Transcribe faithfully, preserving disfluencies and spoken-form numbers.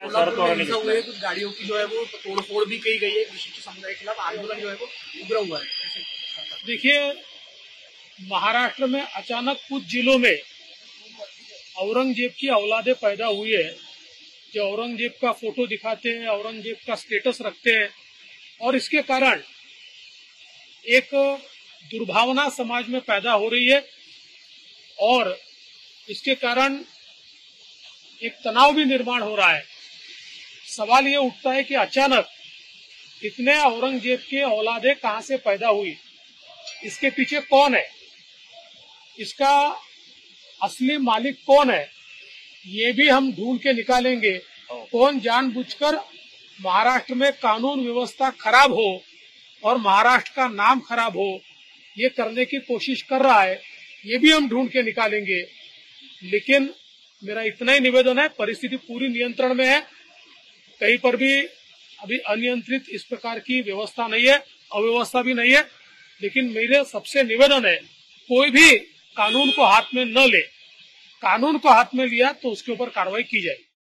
कोल्हापुर में हिंसा हुई है, कुछ गाड़ियों की जो है वो तोड़फोड़ भी की गई है, विशिष्ट समुदाय के खिलाफ आंदोलन जो है वो उग्र हुआ है। देखिए, महाराष्ट्र में अचानक कुछ जिलों में औरंगजेब की औलादे पैदा हुई है, जो औरंगजेब का फोटो दिखाते हैं, औरंगजेब का स्टेटस रखते हैं, और इसके कारण एक दुर्भावना समाज में पैदा हो रही है और इसके कारण एक तनाव भी निर्माण हो रहा है। सवाल ये उठता है कि अचानक इतने औरंगजेब के औलादे कहां से पैदा हुई, इसके पीछे कौन है, इसका असली मालिक कौन है, ये भी हम ढूंढ के निकालेंगे। कौन जानबूझकर महाराष्ट्र में कानून व्यवस्था खराब हो और महाराष्ट्र का नाम खराब हो, ये करने की कोशिश कर रहा है, ये भी हम ढूंढ के निकालेंगे। लेकिन मेरा इतना ही निवेदन है, परिस्थिति पूरी नियंत्रण में है, कहीं पर भी अभी अनियंत्रित इस प्रकार की व्यवस्था नहीं है, अव्यवस्था भी नहीं है। लेकिन मेरे सबसे निवेदन है, कोई भी कानून को हाथ में न ले, कानून को हाथ में लिया तो उसके ऊपर कार्रवाई की जाए।